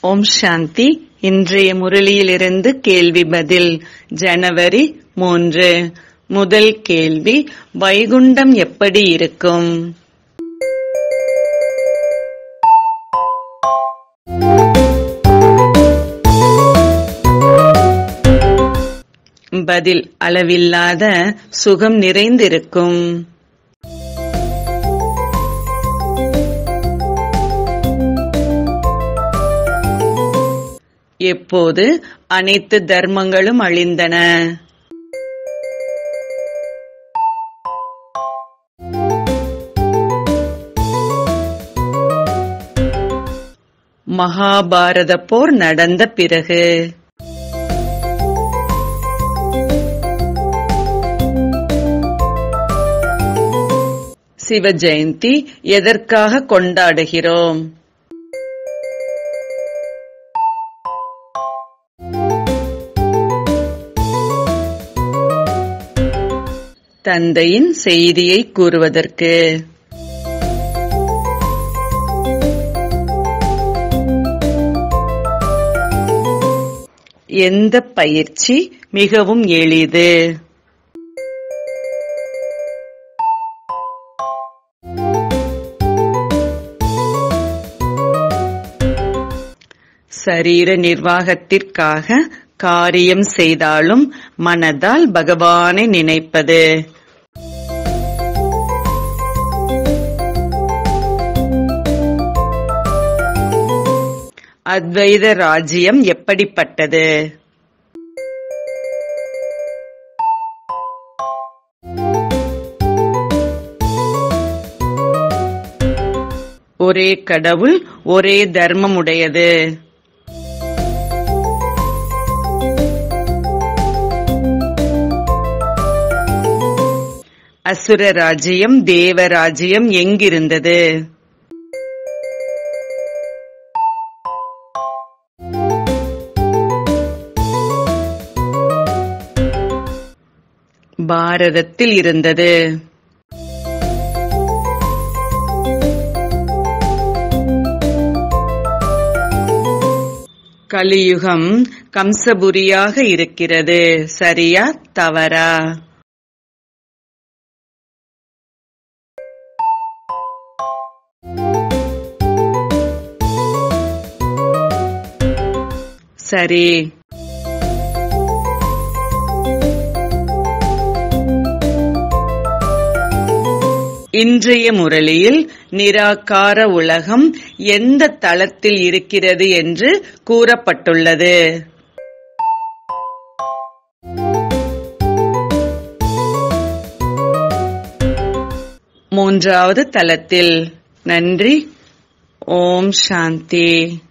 ஓம் சாந்தி. இன்றைய முரளியிலிருந்து கேள்வி பதில். ஜனவரி 3. முதல் கேள்வி, வைகுண்டம் எப்படி இருக்கும்? பதில், அளவில்லாத சுகம் நிறைந்திருக்கும். எப்போது அனைத்து தர்மங்களும் அழிந்தன, மகாபாரத போர் நடந்த பிறகு, சிவ ஜெயந்தி எதற்காக கொண்டாடுகிறோம்? தந்தையின் செய்தியை கூறுவதற்கு. எந்த பயிற்சி மிகவும் எளிது? சரீர நிர்வாகத்திற்காக காரியம் செய்தாலும் மனதால் பகவானை நினைப்பது. அத்வைத ராஜ்யம் எப்படிப்பட்டது? ஒரே கடவுள், ஒரே தர்மம் உடையது. அசுர ராஜ்யம், தேவராஜ்யம் எங்கிருந்தது? பாரதத்தில் இருந்தது. கலியுகம் கம்சபுரியாக இருக்கிறது. சரியா தவறா? சரி. இன்றைய முரளியில் நிராகார உலகம் எந்த தளத்தில் இருக்கிறது என்று கூறப்பட்டுள்ளது. 3வது தளத்தில். நன்றி. ஓம் சாந்தி.